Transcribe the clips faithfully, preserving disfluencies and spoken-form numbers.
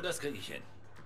das kriege ich hin.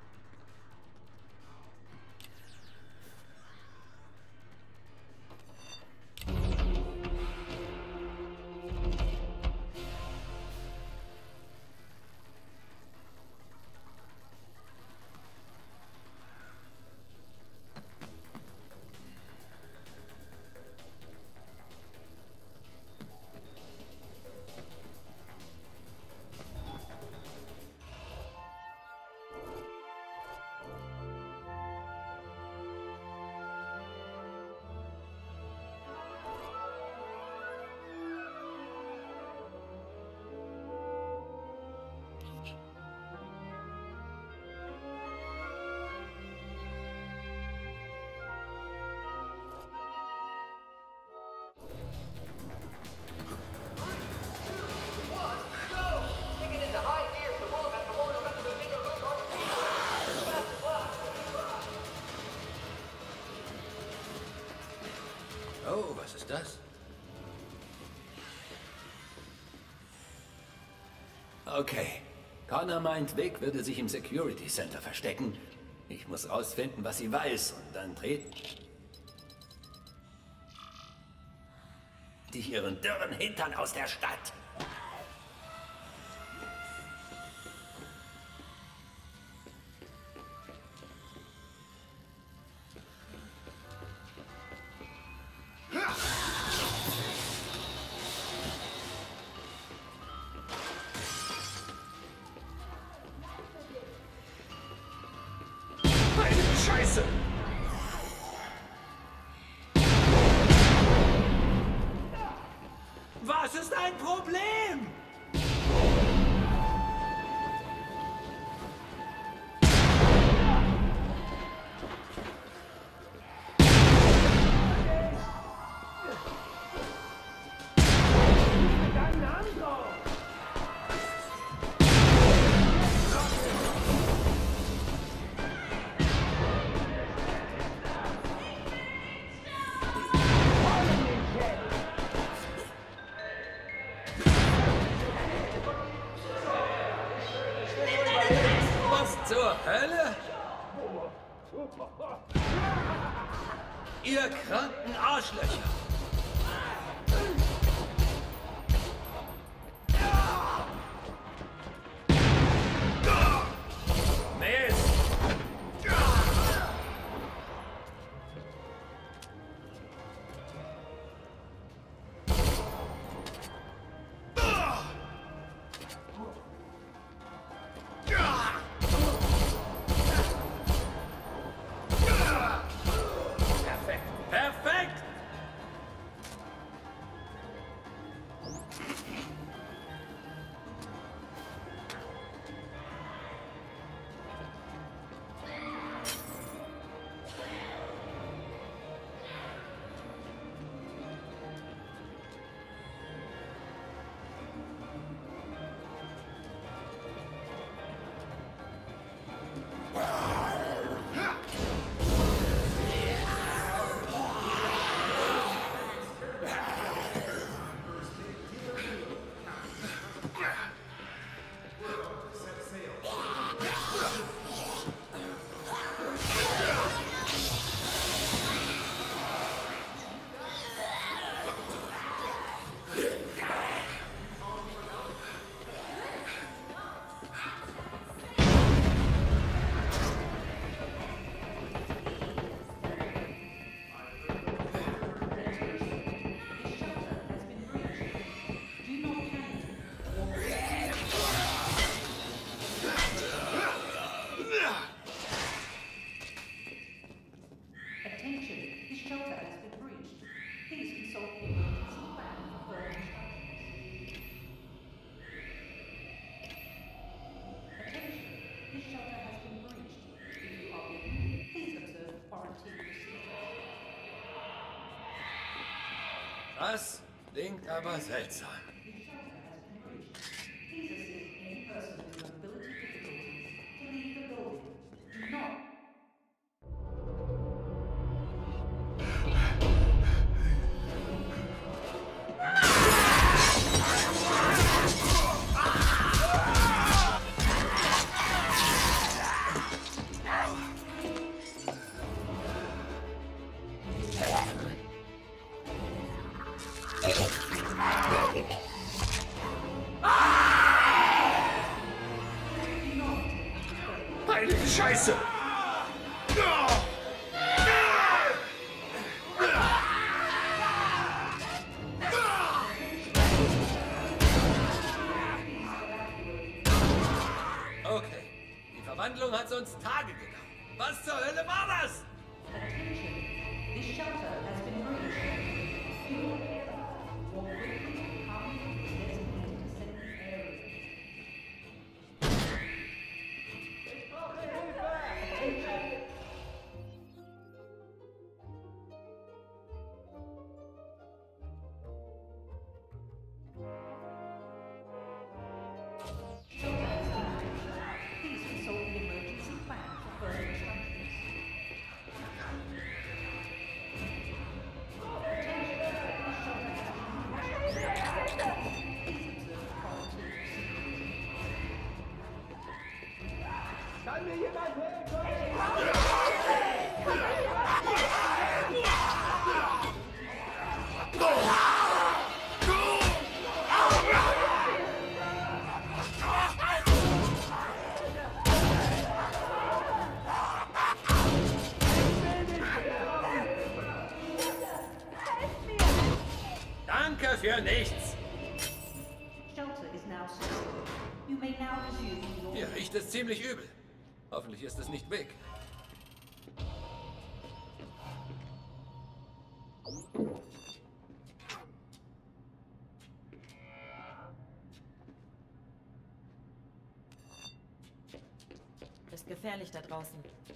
Oh, was ist das? Okay. Connor meint, Vic würde sich im Security Center verstecken. Ich muss rausfinden, was sie weiß und dann treten die ihren dürren Hintern aus der Stadt. Scheiße! Was ist ein Problem? Zur Hölle? Ihr kranken Arschlöcher! Mist! Perfekt! Das klingt aber seltsam. Scheiße! Okay, die Verwandlung hat uns Tage gedauert. Was zur Hölle war das? The shelter has been breached. Please consult the emergency plan for further instructions. Kann mir jemand helfen? Danke für nichts. Shelter is now secure. You may now resume your... Hier riecht es ziemlich übel. Hoffentlich ist es nicht Vic. Ist gefährlich da draußen.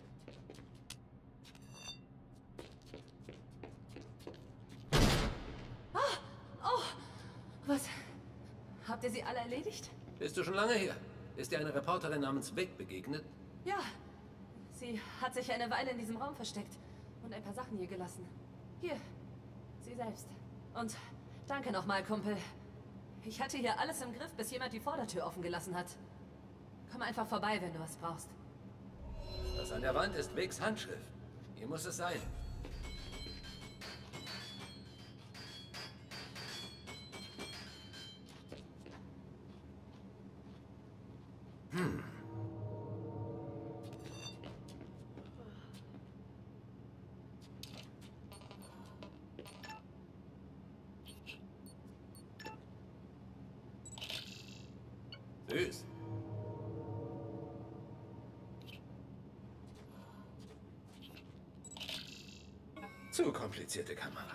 Ah! Oh! Was? Habt ihr sie alle erledigt? Bist du schon lange hier? Ist dir eine Reporterin namens Vic begegnet? Ja. Sie hat sich eine Weile in diesem Raum versteckt und ein paar Sachen hier gelassen. Hier. Sie selbst. Und danke nochmal, Kumpel. Ich hatte hier alles im Griff, bis jemand die Vordertür offen gelassen hat. Komm einfach vorbei, wenn du was brauchst. Das an der Wand ist Vics Handschrift. Hier muss es sein. Hm. Süß. Zu komplizierte Kamera.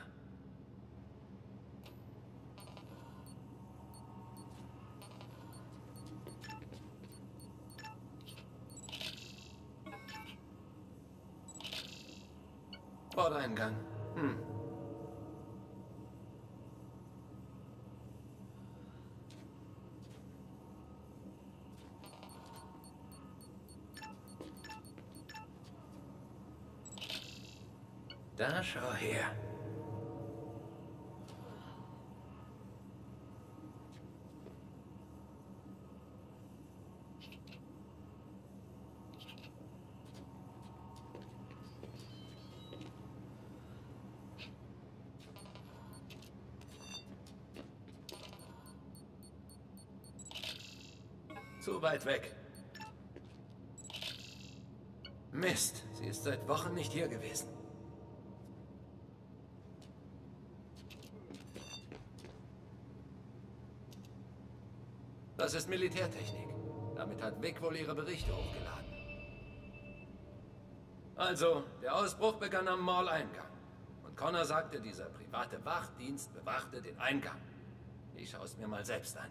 Vordereingang. Hm. Da schau her. Zu weit weg. Mist, sie ist seit Wochen nicht hier gewesen. Das ist Militärtechnik. Damit hat Vic wohl ihre Berichte hochgeladen. Also, der Ausbruch begann am Mall-Eingang. Und Connor sagte, dieser private Wachdienst bewachte den Eingang. Ich schaue es mir mal selbst an.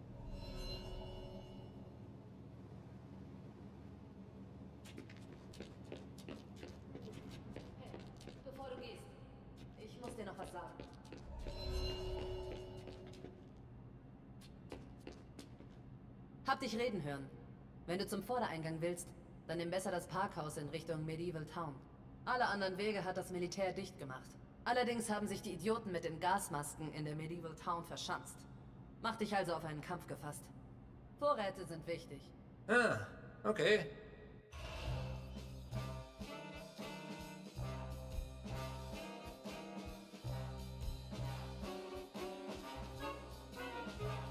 Bevor du gehst, ich muss dir noch was sagen. Hab dich reden hören. Wenn du zum Vordereingang willst, dann nimm besser das Parkhaus in Richtung Medieval Town. Alle anderen Wege hat das Militär dicht gemacht. Allerdings haben sich die Idioten mit den Gasmasken in der Medieval Town verschanzt. Mach dich also auf einen Kampf gefasst. Vorräte sind wichtig. Ah, okay.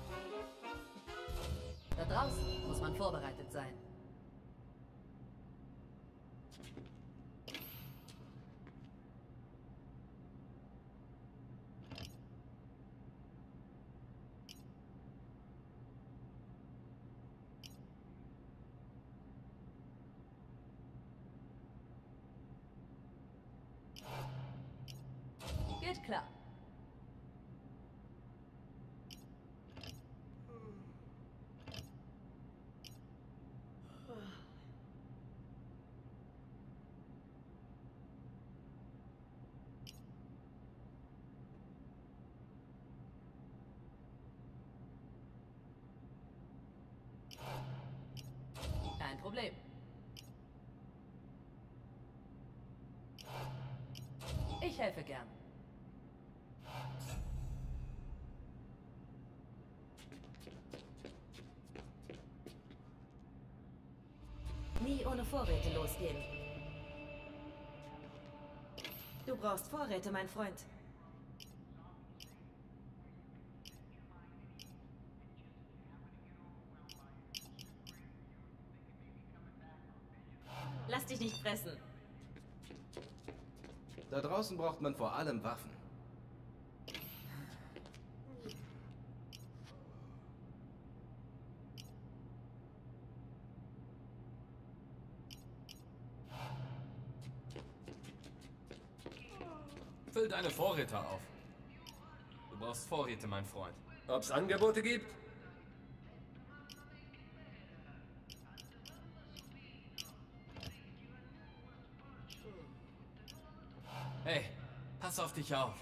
Da draußen muss man vorbereitet sein. klar. Kein Problem. Ich helfe gern. Nie ohne Vorräte losgehen. Du brauchst Vorräte, mein Freund. Lass dich nicht fressen. Da draußen braucht man vor allem Waffen. Füll deine Vorräte auf. Du brauchst Vorräte, mein Freund. Ob's Angebote gibt? Hey, pass auf dich auf.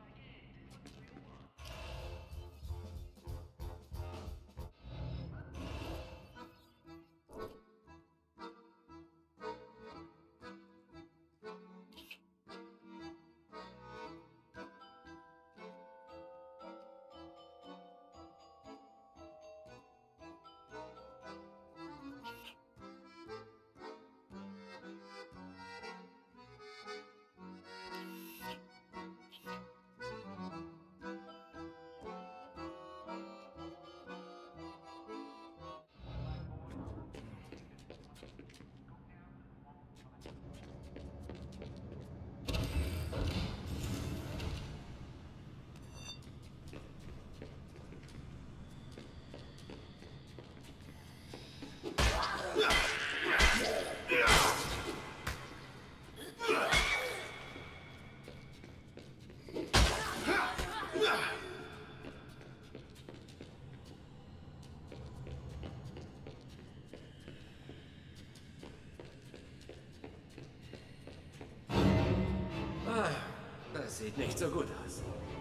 Ah, das sieht nicht so gut aus.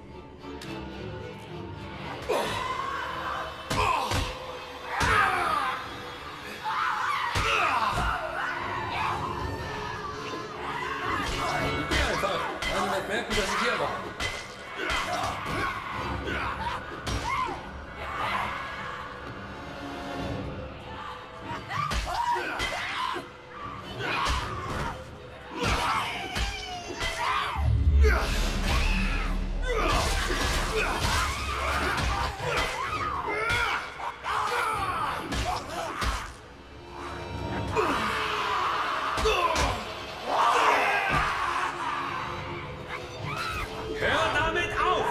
Geh einfach. Keiner wird merken, dass ich hier war. Hör damit auf!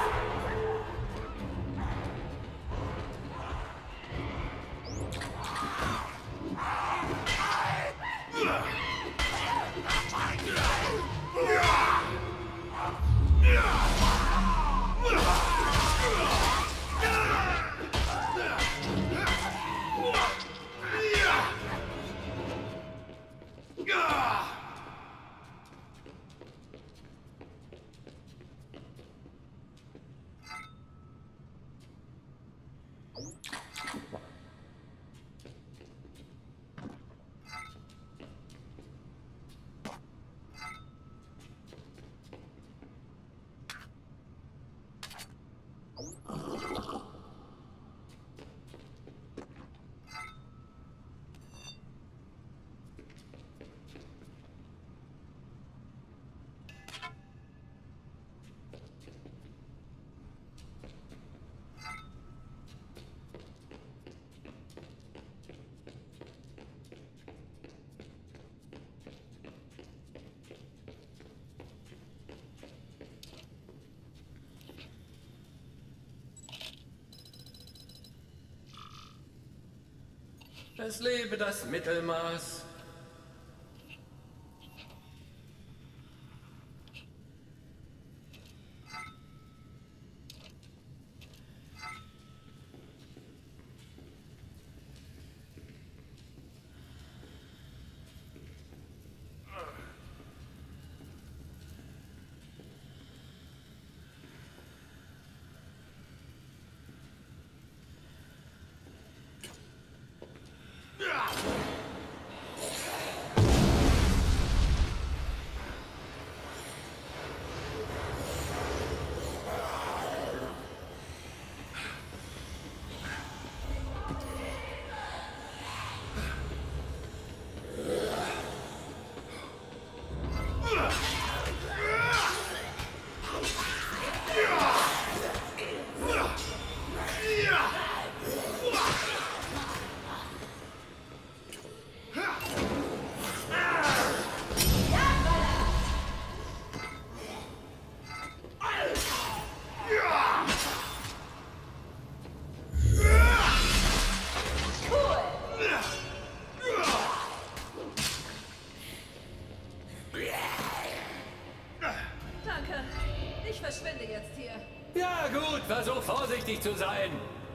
Es lebe das Mittelmaß. zu sein.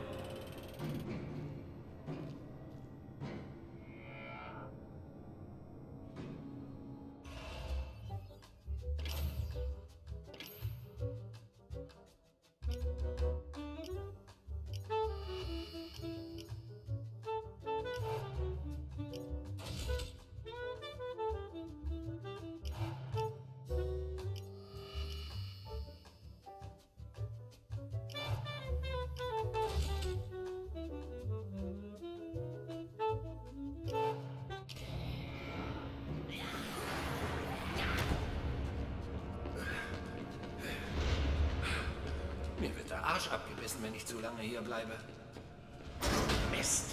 Mir wird der Arsch abgebissen, wenn ich zu lange hier bleibe. Mist.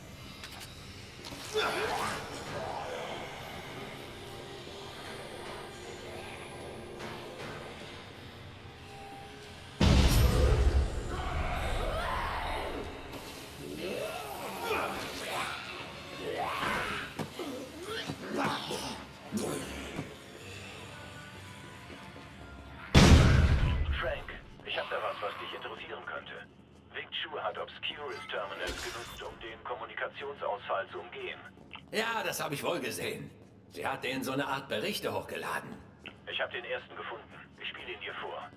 Kommunikationsausfall zu umgehen. Ja, das habe ich wohl gesehen. Sie hat denen so eine Art Berichte hochgeladen. Ich habe den ersten gefunden. Ich spiele ihn dir vor.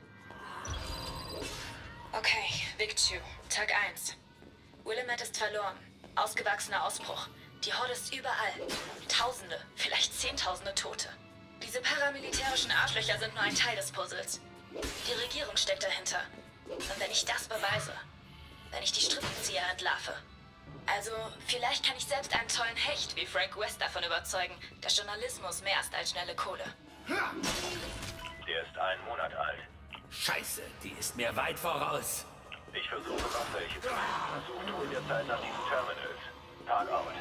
Okay, Vic-Chu, Tag eins. Willamette ist verloren. Ausgewachsener Ausbruch. Die Horde ist überall. Tausende, vielleicht Zehntausende Tote. Diese paramilitärischen Arschlöcher sind nur ein Teil des Puzzles. Die Regierung steckt dahinter. Und wenn ich das beweise, wenn ich die Strippenzieher entlarve, also vielleicht kann ich selbst einen tollen Hecht wie Frank West davon überzeugen, dass Journalismus mehr ist als schnelle Kohle. Der ist einen Monat alt. Scheiße, die ist mir weit voraus. Ich versuche noch welche zu finden. Such du in der Zeit nach diesen Terminals. Tag out.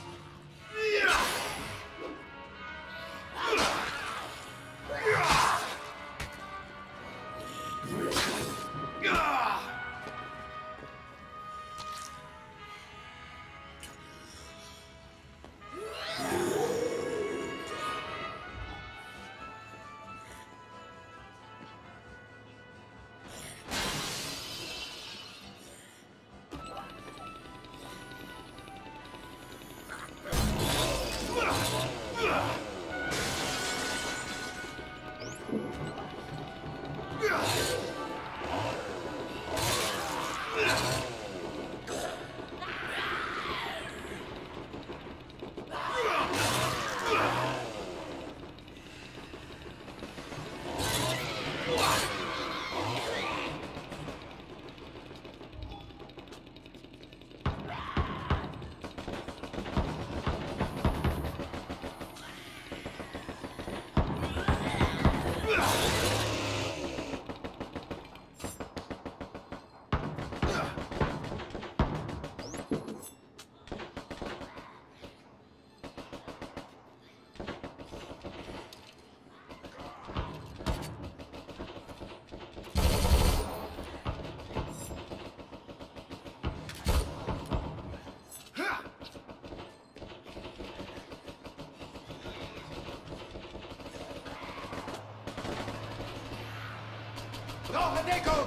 Brauche Deckung!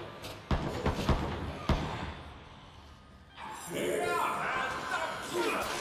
Ja,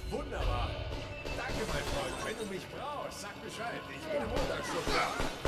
Wunderbar. Danke, mein Freund. Wenn du mich brauchst, sag Bescheid. Ich bin im Montagsschutz.